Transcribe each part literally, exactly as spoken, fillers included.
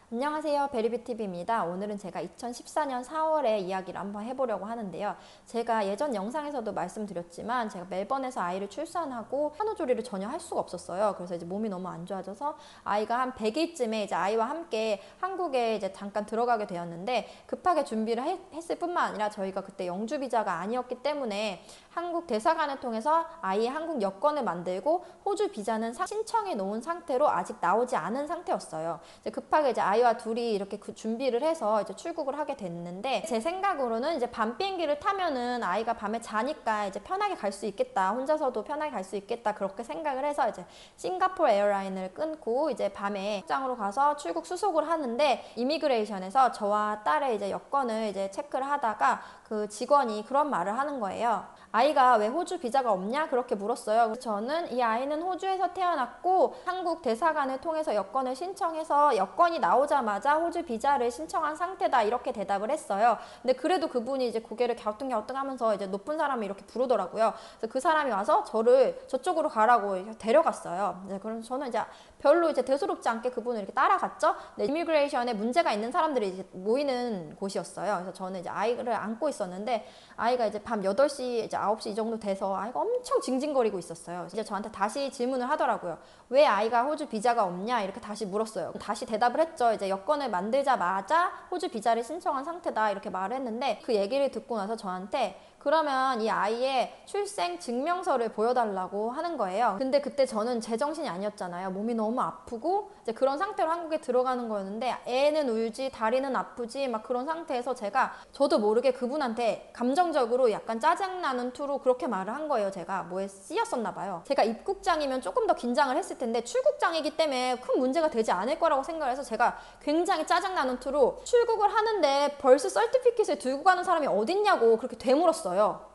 안녕하세요, 베리뷰티비입니다. 오늘은 제가 이천십사 년 사월에 이야기를 한번 해보려고 하는데요. 제가 예전 영상에서도 말씀드렸지만 제가 멜번에서 아이를 출산하고 산후조리를 전혀 할 수가 없었어요. 그래서 이제 몸이 너무 안 좋아져서 아이가 한 백 일쯤에 이제 아이와 함께 한국에 이제 잠깐 들어가게 되었는데, 급하게 준비를 했, 했을 뿐만 아니라 저희가 그때 영주 비자가 아니었기 때문에 한국 대사관을 통해서 아이의 한국 여권을 만들고 호주 비자는 신청해 놓은 상태로 아직 나오지 않은 상태였어요. 이제 급하게 이제 아이와 둘이 이렇게 그 준비를 해서 이제 출국을 하게 됐는데, 제 생각으로는 이제 밤 비행기를 타면은 아이가 밤에 자니까 이제 편하게 갈 수 있겠다, 혼자서도 편하게 갈 수 있겠다, 그렇게 생각을 해서 이제 싱가포르 에어라인을 끊고 이제 밤에 출장으로 가서 출국 수속을 하는데, 이미그레이션에서 저와 딸의 이제 여권을 이제 체크를 하다가 그 직원이 그런 말을 하는 거예요. 아이가 왜 호주 비자가 없냐? 그렇게 물었어요. 그래서 저는 이 아이는 호주에서 태어났고 한국 대사관을 통해서 여권을 신청해서 여권이 나오자마자 호주 비자를 신청한 상태다, 이렇게 대답을 했어요. 근데 그래도 그분이 이제 고개를 갸우뚱갸우뚱하면서 이제 높은 사람이 이렇게 부르더라고요. 그래서 그 사람이 와서 저를 저쪽으로 가라고 데려갔어요. 이제 그럼 저는 이제 별로 이제 대수롭지 않게 그분을 이렇게 따라갔죠. 근데 이미그레이션에 문제가 있는 사람들이 이제 모이는 곳이었어요. 그래서 저는 이제 아이를 안고 있었는데, 아이가 이제 밤 여덟 시, 이제 아홉 시 이 정도 돼서 아이가 엄청 징징거리고 있었어요. 이제 저한테 다시 질문을 하더라고요. 왜 아이가 호주 비자가 없냐? 이렇게 다시 물었어요. 다시 대답을 했죠. 이제 여권을 만들자마자 호주 비자를 신청한 상태다, 이렇게 말을 했는데, 그 얘기를 듣고 나서 저한테 그러면 이 아이의 출생 증명서를 보여달라고 하는 거예요. 근데 그때 저는 제정신이 아니었잖아요. 몸이 너무 아프고 이제 그런 상태로 한국에 들어가는 거였는데, 애는 울지 다리는 아프지 막 그런 상태에서 제가 저도 모르게 그분한테 감정적으로 약간 짜증나는 투로 그렇게 말을 한 거예요. 제가 뭐에 씌였었나 봐요. 제가 입국장이면 조금 더 긴장을 했을 텐데 출국장이기 때문에 큰 문제가 되지 않을 거라고 생각을 해서 제가 굉장히 짜증나는 투로 출국을 하는데 벌써 서티피켓을 들고 가는 사람이 어딨냐고 그렇게 되물었어요.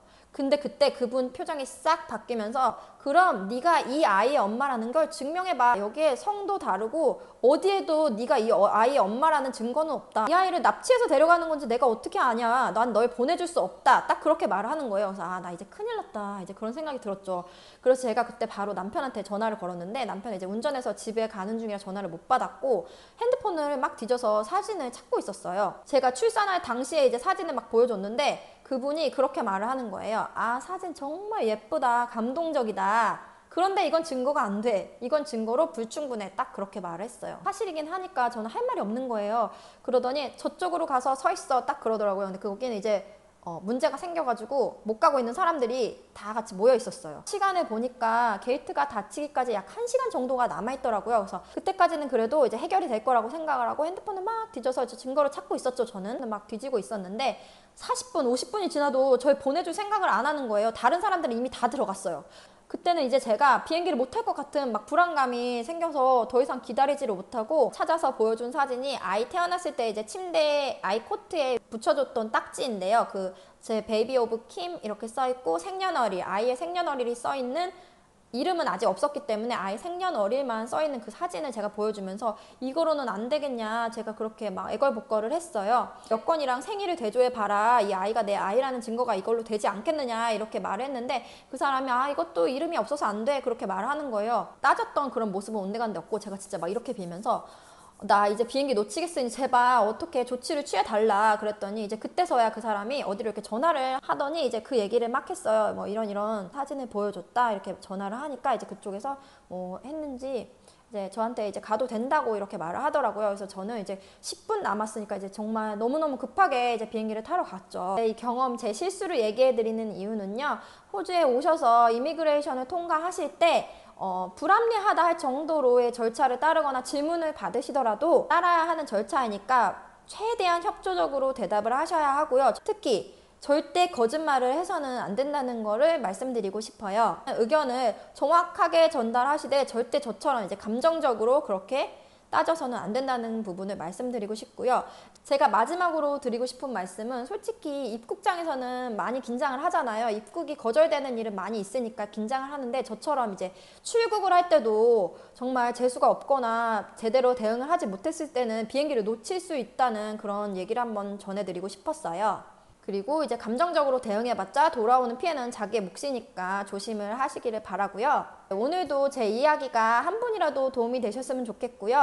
근데 그때 그분 표정이 싹 바뀌면서, 그럼 네가 이 아이의 엄마라는 걸 증명해봐. 여기에 성도 다르고 어디에도 네가 이 아이의 엄마라는 증거는 없다. 이 아이를 납치해서 데려가는 건지 내가 어떻게 아냐. 난 널 보내줄 수 없다. 딱 그렇게 말을 하는 거예요. 그래서 아, 나 이제 큰일 났다, 이제 그런 생각이 들었죠. 그래서 제가 그때 바로 남편한테 전화를 걸었는데, 남편이 이제 운전해서 집에 가는 중이라 전화를 못 받았고 핸드폰을 막 뒤져서 사진을 찾고 있었어요. 제가 출산할 당시에 이제 사진을 막 보여줬는데 그분이 그렇게 말을 하는 거예요. 아, 사진 정말 예쁘다, 감동적이다. 그런데 이건 증거가 안 돼. 이건 증거로 불충분해. 딱 그렇게 말을 했어요. 사실이긴 하니까 저는 할 말이 없는 거예요. 그러더니 저쪽으로 가서 서 있어, 딱 그러더라고요. 근데 거기는 이제 어, 문제가 생겨가지고 못 가고 있는 사람들이 다 같이 모여 있었어요. 시간을 보니까 게이트가 닫히기까지 약 한 시간 정도가 남아있더라고요. 그래서 그때까지는 그래도 이제 해결이 될 거라고 생각을 하고 핸드폰을 막 뒤져서 증거를 찾고 있었죠. 저는 막 뒤지고 있었는데 사십 분, 오십 분이 지나도 저를 보내줄 생각을 안 하는 거예요. 다른 사람들은 이미 다 들어갔어요. 그때는 이제 제가 비행기를 못 탈 것 같은 막 불안감이 생겨서 더 이상 기다리지를 못하고 찾아서 보여준 사진이 아이 태어났을 때 이제 침대 아이 코트에 붙여줬던 딱지인데요. 그 제 베이비 오브 킴 이렇게 써있고 생년월일, 아이의 생년월일이 써있는, 이름은 아직 없었기 때문에 아이 생년월일만 써있는 그 사진을 제가 보여주면서 이거로는 안 되겠냐, 제가 그렇게 막 애걸복걸을 했어요. 여권이랑 생일을 대조해봐라, 이 아이가 내 아이라는 증거가 이걸로 되지 않겠느냐, 이렇게 말을 했는데 그 사람이 아, 이것도 이름이 없어서 안 돼, 그렇게 말을 하는 거예요. 따졌던 그런 모습은 온데간데 없고, 제가 진짜 막 이렇게 빌면서 나 이제 비행기 놓치겠으니 제발 어떻게 조치를 취해달라 그랬더니, 이제 그때서야 그 사람이 어디로 이렇게 전화를 하더니 이제 그 얘기를 막 했어요. 뭐 이런 이런 사진을 보여줬다, 이렇게 전화를 하니까 이제 그쪽에서 뭐 했는지 이제 저한테 이제 가도 된다고 이렇게 말을 하더라고요. 그래서 저는 이제 십 분 남았으니까 이제 정말 너무너무 급하게 이제 비행기를 타러 갔죠. 이 경험, 제 실수를 얘기해 드리는 이유는요, 호주에 오셔서 이미그레이션을 통과하실 때 어, 불합리하다 할 정도로의 절차를 따르거나 질문을 받으시더라도 따라야 하는 절차이니까 최대한 협조적으로 대답을 하셔야 하고요. 특히 절대 거짓말을 해서는 안 된다는 거를 말씀드리고 싶어요. 의견을 정확하게 전달하시되 절대 저처럼 이제 감정적으로 그렇게 따져서는 안 된다는 부분을 말씀드리고 싶고요. 제가 마지막으로 드리고 싶은 말씀은, 솔직히 입국장에서는 많이 긴장을 하잖아요. 입국이 거절되는 일은 많이 있으니까 긴장을 하는데, 저처럼 이제 출국을 할 때도 정말 재수가 없거나 제대로 대응을 하지 못했을 때는 비행기를 놓칠 수 있다는 그런 얘기를 한번 전해드리고 싶었어요. 그리고 이제 감정적으로 대응해봤자 돌아오는 피해는 자기의 몫이니까 조심을 하시기를 바라고요. 오늘도 제 이야기가 한 분이라도 도움이 되셨으면 좋겠고요.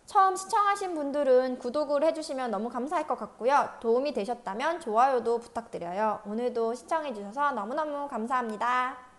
처음 시청하신 분들은 구독을 해주시면 너무 감사할 것 같고요. 도움이 되셨다면 좋아요도 부탁드려요. 오늘도 시청해주셔서 너무너무 감사합니다.